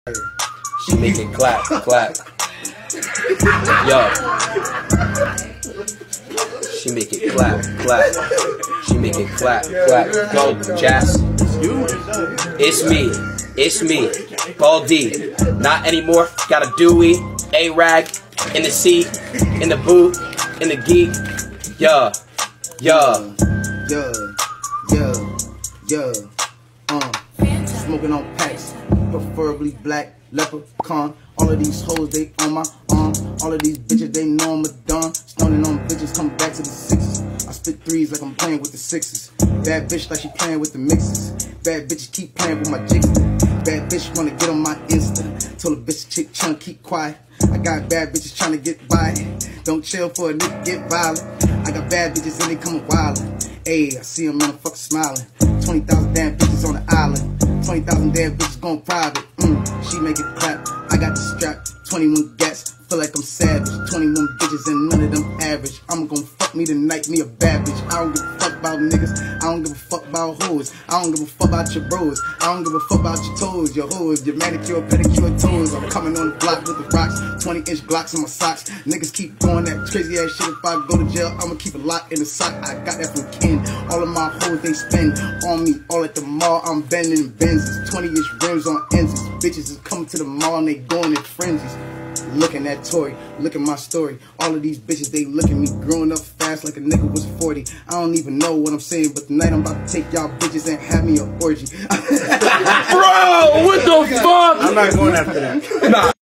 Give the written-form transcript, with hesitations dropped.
She make it clap, clap. Yo. She make it clap, clap. She make it clap, clap. Go, Jazz. It's me, Paul D. Not anymore. Got a Dewey, A-Rag, in the seat, in the boot, in the geek. Yeah. Smoking on packs, preferably black, leprechaun. All of these hoes, they on my arm. All of these bitches, they know I'm a don. Stoning on bitches, come back to the sixes. I spit threes like I'm playing with the sixes. Bad bitch like she playing with the mixes. Bad bitches keep playing with my jigs. Bad bitch wanna get on my Insta. Told a bitch chick tryna keep quiet. I got bad bitches trying to get by. Don't chill for a nigga get violent. I got bad bitches and they coming wildin'. Ayy, I see them motherfuckers smiling. 20,000 damn bitches on the island. 20,000 damn bitches going private. She make it clap. I got the strap. 21 gats. Feel like I'm savage. 21 bitches and none of them average. I'm gonna fuck me tonight, me a bad bitch. I don't give a fuck about niggas. I don't give a fuck about hoes. I don't give a fuck about your bros. I don't give a fuck about your toes, your hoes, your manicure, pedicure toes. I'm coming on the block with the rocks. 20-inch Glocks in my socks. Niggas keep doing that crazy ass shit. If I go to jail, I'ma keep a lock in the sock. I got that from Ken. All of my hoes, they spend on me. All at the mall, I'm bending Benzes. 20-inch rims on Enzes. Bitches is coming to the mall and they going in frenzies. Looking at Tory, look at my story. All of these bitches, they look at me growing up fast like a nigga was 40. I don't even know what I'm saying, but tonight I'm about to take y'all bitches and have me an orgy. Bro, what the fuck? I'm not going after that. Nah.